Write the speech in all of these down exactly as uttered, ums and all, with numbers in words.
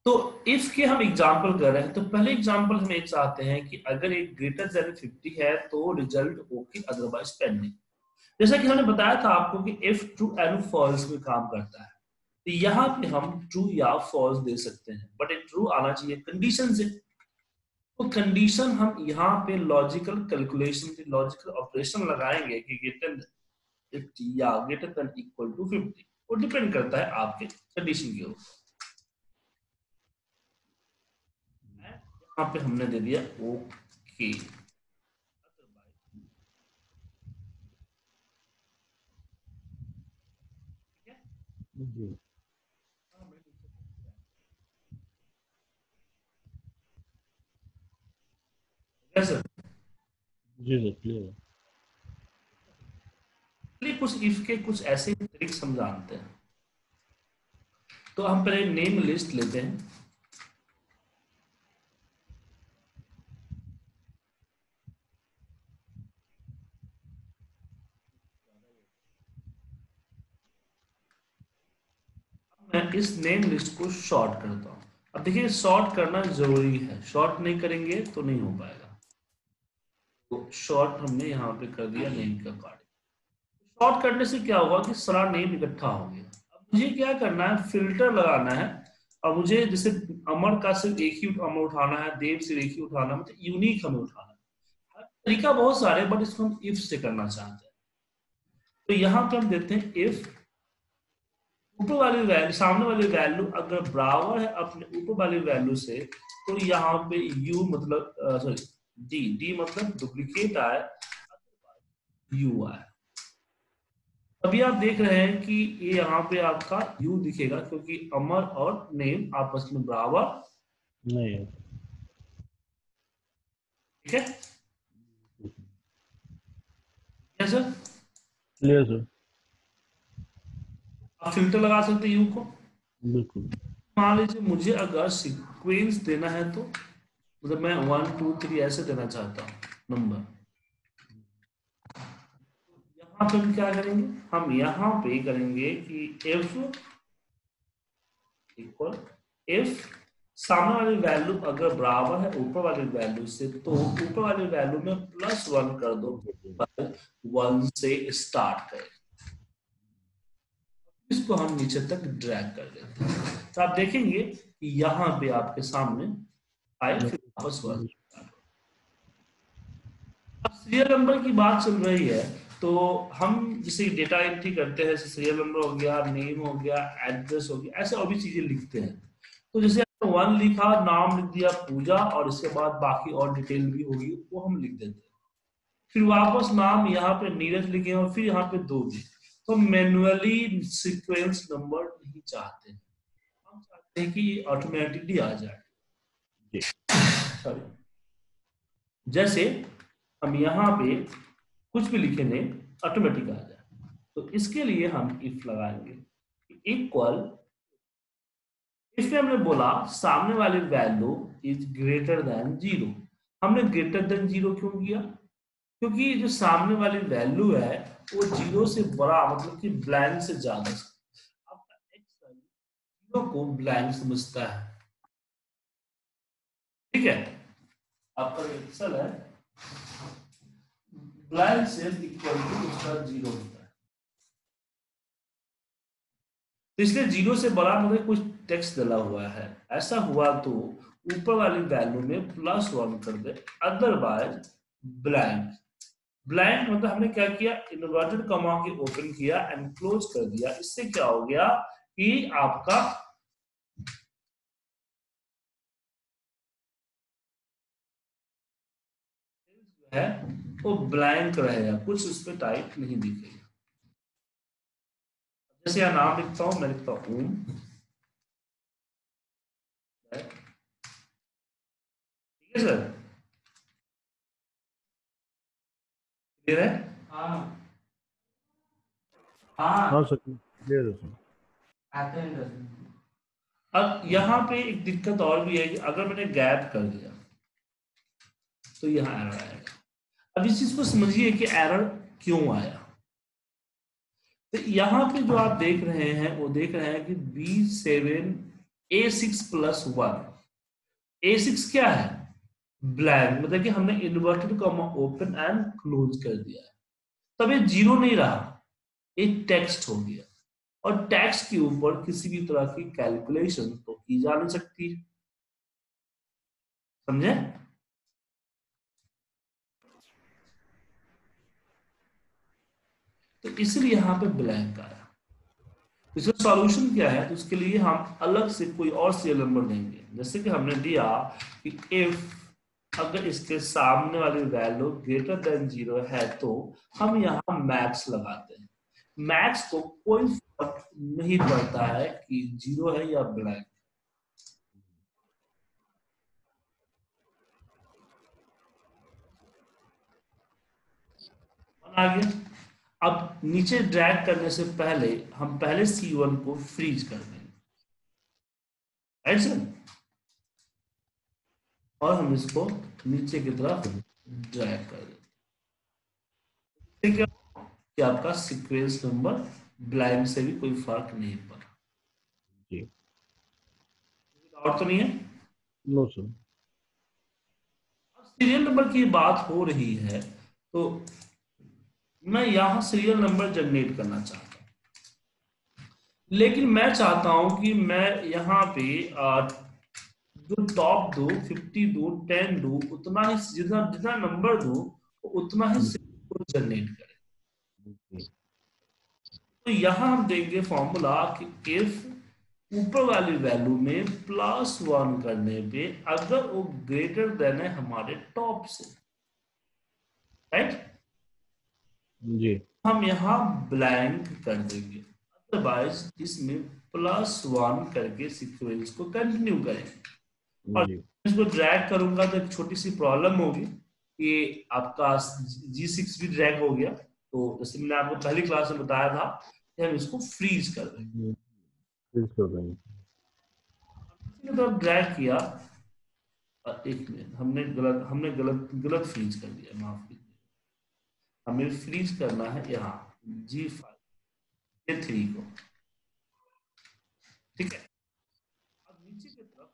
तो इफ के हम एग्जांपल कर रहे हैं, तो पहले एग्जांपल हम एक चाहते हैं कि अगर एक ग्रेटर देन फिफ्टी है तो रिजल्ट ओके, अदरवाइज पेंडिंग। जैसा कि हमने बताया था आपको कि इफ ट्रू एंड फॉल्स में काम करता है, तो यहाँ पे हम ट्रू या फॉल्स दे सकते हैं, बट एक ट्रू आना चाहिए कंडीशन से। तो कंडीशन हम यहाँ पे लॉजिकल कैलकुलेशन, लॉजिकल ऑपरेशन लगाएंगे कि ग्रेटर फिफ्टी या greater than equal to fifty, वो डिपेंड करता है आपके कंडीशन के ऊपर। यहाँ पे हमने दे दिया ओके। जी कैसे जी सर क्लियर है। कुछ इफ के कुछ ऐसे ट्रिक्स हम जानते हैं। तो हम पहले नेम लिस्ट लेते हैं। मैं इस नेम लिस्ट को शॉर्ट करता हूं। अब देखिए शॉर्ट करना जरूरी है, शॉर्ट नहीं करेंगे तो नहीं हो पाएगा। तो शॉर्ट हमने यहाँ पे कर दिया नेम के अकॉर्डिंग। शॉर्ट करने से क्या होगा कि सारा नेम इकट्ठा हो गया। अब मुझे क्या करना है, फिल्टर लगाना है। और मुझे जैसे अमर का सिर्फ एक ही अमर उठाना है, देव सिर्फ एक ही उठाना है, मतलब यूनिक हमें उठाना है। तरीका बहुत सारे, बट इसको हम इफ से करना चाहते हैं। तो यहाँ पे हम देते हैं इफ ऊपर वाली वैल्यू, सामने वाली वैल्यू अगर बराबर है अपने ऊपर वाली वैल्यू से, तो यहाँ पे u मतलब सॉरी d d मतलब डुप्लीकेट आए, u आए। अभी आप देख रहे हैं कि ये यहाँ पे आपका u दिखेगा क्योंकि अमर और नेम आपस में बराबर नहीं है। ठीक है। कैसे क्लियर सर। आप फिल्टर लगा सकते हैं u को। बिल्कुल। मान लीजिए मुझे अगर सीक्वेंस देना है, तो मतलब मैं वन टू थ्री ऐसे देना चाहता हूँ नंबर। यहाँ पे हम क्या करेंगे, हम यहाँ पे करेंगे कि if इक्वल इफ सामने वाली वैल्यू अगर बराबर है ऊपर वाली वैल्यू से, तो ऊपर वाली वैल्यू में प्लस वन कर दो, वन से स्टार्ट करें। इसको हम नीचे तक ड्रैग कर देते हैं, तो आप देखेंगे कि यहाँ पे आपके सामने आए, फिर वापस वन। अब सीरियल नंबर की बात चल रही है, तो हम जैसे डेटा एंट्री करते हैं, सीरियल नंबर हो गया, नेम हो गया, एड्रेस हो गया, ऐसे और भी चीजें लिखते हैं। तो जैसे वन लिखा, नाम लिख दिया पूजा, और इसके बाद बाकी और डिटेल भी होगी वो हम लिख देते हैं। फिर वापस नाम यहाँ पे नीरज लिखे और फिर यहाँ पे दो भी। तो मैन्युअली सीक्वेंस नंबर नहीं चाहते, हम चाहते हैं कि ऑटोमेटिकली आ जाए। सॉरी, जैसे हम यहाँ पे कुछ भी लिखे दें, ऑटोमेटिक आ जाए। तो इसके लिए हम इफ लगाएंगे, इक्वल इफ में हमने बोला सामने वाली value is greater than zero. हमने ग्रेटर देन जीरो क्यों किया, क्योंकि जो सामने वाली वैल्यू है वो जीरो से बड़ा, मतलब कि ब्लैंक से ज्यादा। आपका एक्सेल जीरो को ब्लैंक समझता है, ठीक है। आपका एक्सेल है ब्लैंक से इक्वल टू उसका जीरो होता है। तो इसलिए जीरो से बड़ा मतलब कुछ टेक्स्ट डाला हुआ है, ऐसा हुआ तो ऊपर वाली वैल्यू में प्लस वन कर दे, अदरवाइज ब्लैंक। ब्लैंक मतलब हमने क्या किया, इन्वर्टेड कॉमा के ओपन किया एंड क्लोज कर दिया। इससे क्या हो गया कि आपका है वो ब्लैंक रहेगा, कुछ उस पर टाइप नहीं दिखेगा। जैसे यहां नाम लिखता हूं, मैं लिखता हूं ओम, ठीक है सर, क्लियर है। हाँ हाँ हाँ सर क्लियर है सर। आते हैं। अब यहाँ पे एक दिक्कत और भी है कि अगर मैंने गैप कर दिया तो यहाँ एरर आएगा। अब इस चीज को समझिए कि एरर क्यों आया। तो यहाँ पे जो आप देख रहे हैं वो देख रहे हैं कि B seven A six plus one, A six क्या है, ब्लैंक, मतलब कि हमने inverted comma open and close कर दिया है, तब ये जीरो नहीं रहा, एक टेक्स्ट हो गया, और टेक्स्ट के ऊपर किसी भी तरह की कैलकुलेशन तो की जा नहीं सकती, समझे? तो इसलिए यहां पे ब्लैंक आया। इसका सॉल्यूशन क्या है, तो उसके लिए हम अलग से कोई और सीरियल नंबर देंगे, जैसे कि हमने दिया कि इफ अगर इसके सामने वाली वैल्यू ग्रेटर देन जीरो है तो हम यहाँ मैक्स लगाते हैं। मैक्स को कोई फर्क नहीं पड़ता है कि जीरो है या ब्लैंक। आ गया। अब नीचे ड्रैग करने से पहले हम पहले सी वन को फ्रीज कर देंगे, राइट सर, और हम इसको नीचे की तरफ ड्रैग कर देंगे, ठीक है, कि आपका सीक्वेंस नंबर ब्लाइंड से भी कोई फर्क नहीं पड़ा। जी, और तो नहीं है? No sir. सीरियल नंबर की बात हो रही है तो मैं यहां सीरियल नंबर जनरेट करना चाहता हूं, लेकिन मैं चाहता हूं कि मैं यहाँ पे आ, जो टॉप दो, फिफ्टी दो, टेन दो, उतना ही जितना जितना नंबर दो उतना ही सीरियल जनरेट करे। तो यहां हम देंगे फॉर्मूला कि इफ ऊपर वाली वैल्यू में प्लस वन करने पे अगर वो ग्रेटर देन है हमारे टॉप से, राइट, जी, हम यहाँ ब्लैंक कर देंगे, अदरवाइज इसमें प्लस वन करके सीक्वेंस को कंटिन्यू करेंगे। और जी, इसको ड्रैग करूंगा तो एक छोटी सी प्रॉब्लम होगी कि आपका जी सिक्स भी ड्रैग हो गया, तो जैसे मैंने आपको पहली क्लास में बताया था कि हम इसको फ्रीज कर देंगे। फ्रीज कर देंगे। तो ड्रैग किया, एक मिनट, हमने गलत हमने गलत गलत फ्रीज कर दिया, माफ कीजिए, हमें फ्रीज करना है यहाँ जी फाइव ए थ्री को, ठीक है। अब नीचे की तरफ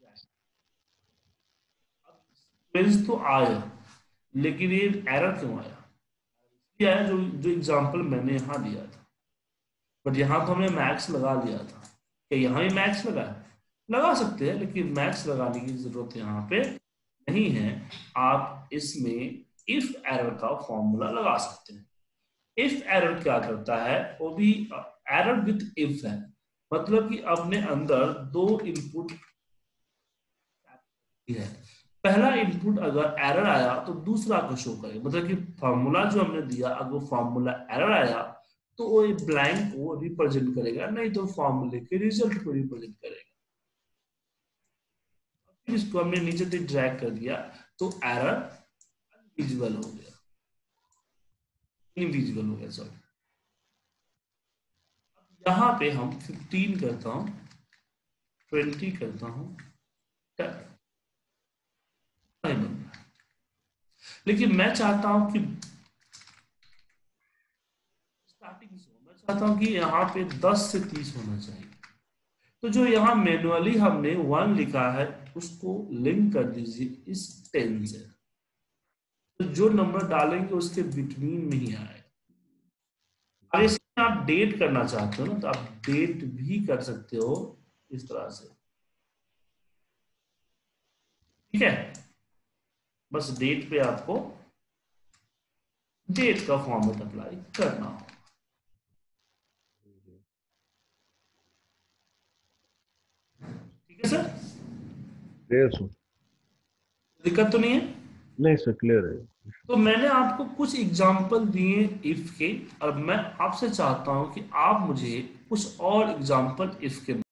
सीक्वेंस तो आया, लेकिन ये एरर क्यों आया? ये आया जो जो एग्जांपल मैंने यहाँ दिया था, बट यहाँ तो हमने मैक्स लगा लिया था, क्या यहाँ भी मैक्स लगा लगा सकते हैं, लेकिन मैक्स लगाने की जरूरत यहाँ पे नहीं है। आप इसमें इफ एरर का फॉर्मूला लगा सकते हैं। इफ एरर क्या करता है, वो भी एरर विथ इफ है, मतलब कि अपने अंदर दो इनपुट है, पहला इनपुट अगर एरर आया तो दूसरा को शो करे, मतलब कि फॉर्मूला जो हमने दिया अगर फॉर्मूला एरर आया तो वो ब्लैंक को रिप्रेजेंट करेगा, नहीं तो फॉर्मूले के रिजल्ट को रिप्रेजेंट करेगा। फिर इसको हमने नीचे तक ड्रैग कर दिया तो एरर अनविजिबल हो गया, इनविजिबल हो गया, सॉरी। यहां पे हम फिफ्टीन करता हूं, ट्वेंटी करता हूं, लेकिन मैं चाहता हूं कि स्टार्टिंग से मैं चाहता हूं कि यहाँ पे दस से तीस होना चाहिए, तो जो यहाँ मैनुअली हमने वन लिखा है उसको लिंक कर दीजिए इस टेन से, तो जो नंबर डालेंगे उसके बिटवीन में ही आए। और इसमें आप डेट करना चाहते हो ना, तो आप डेट भी कर सकते हो इस तरह से, ठीक है। बस डेट पे आपको डेट का फॉर्मेट अप्लाई करना हो, ठीक है सर, क्लियर सर। दिक्कत तो नहीं है? नहीं सर, क्लियर है। तो मैंने आपको कुछ एग्जाम्पल दिए इफ के, और मैं आपसे चाहता हूं कि आप मुझे कुछ और एग्जाम्पल इफ के